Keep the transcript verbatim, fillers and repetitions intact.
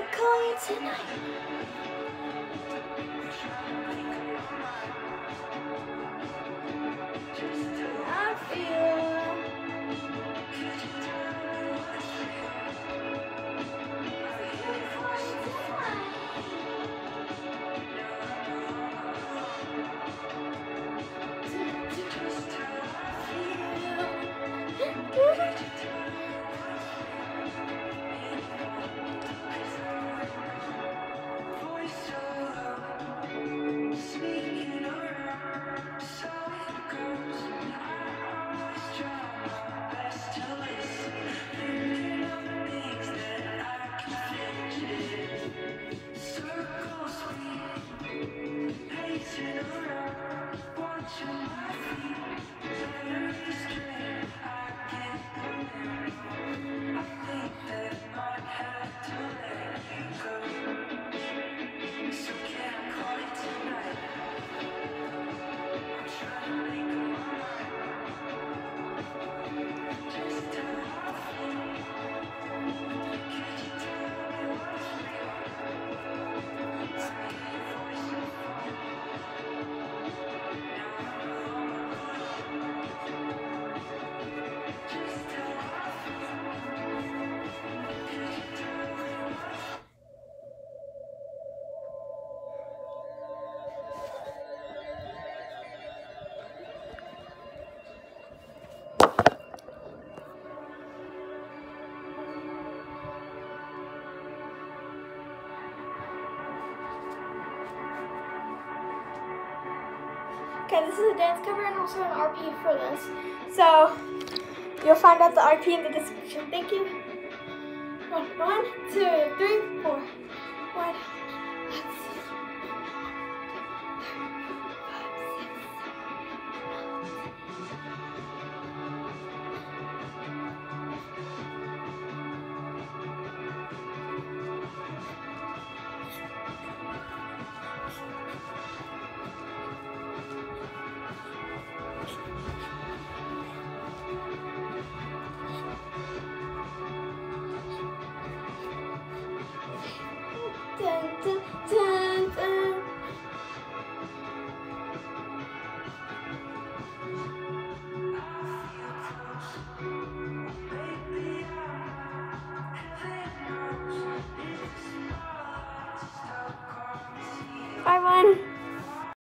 can't call you tonight. I feel Okay, this is a dance cover and also an R P for this. So, you'll find out the R P in the description. Thank you. One, one, two, three, four. One, let's see. Dun, dun, dun.